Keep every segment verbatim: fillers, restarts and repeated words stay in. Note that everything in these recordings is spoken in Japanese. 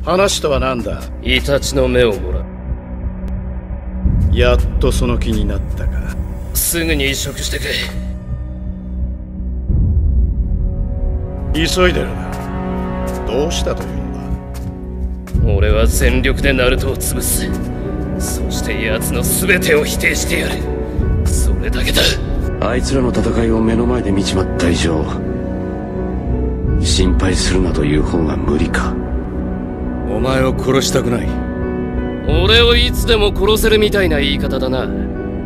話とは何だ。 イタチの目をもらう。 やっとその気になったか。 すぐに移植してくれ。 急いでるな。どうしたというんだ。俺は全力でナルトを潰す。そして奴の全てを否定してやる。それだけだ。 あいつらの戦いを目の前で見ちまった以上、心配するなという方が無理か。 お前を殺したくない。 俺をいつでも殺せるみたいな言い方だな。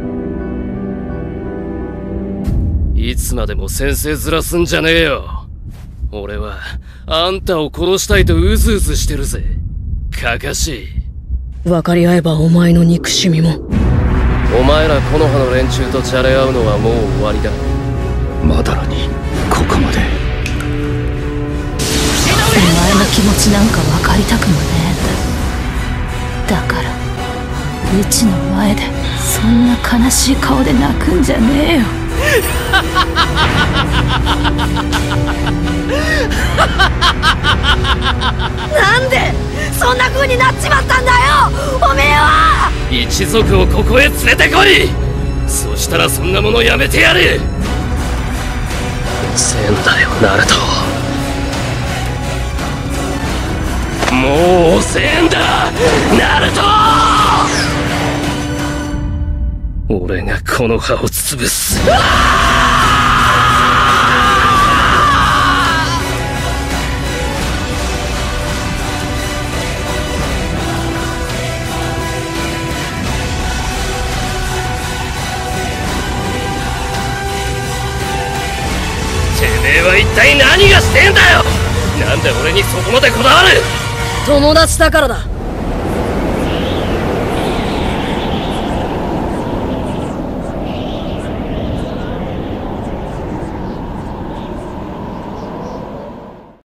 いつまでも先生ずらすんじゃねえよ。俺はあんたを殺したいとうずうずしてるぜ。かかしい。 分かり合えばお前の憎しみも。 お前ら木の葉の連中とじゃれ合うのはもう終わりだ。 まだらにここまで。 お前の気持ちなんか分かりたくもねえんだ。だからうちの前でそんな悲しい顔で泣くんじゃねえよ。 なんでそんな風になっちまったんだよおめえは。 一族をここへ連れてこい。そしたらそんなものやめてやる。遅えんだよナルト。もう遅えんだナルト。俺がこの葉を潰す。てめえは一体何がしてんだよ。なんで俺にそこまでこだわる。 友達だからだ。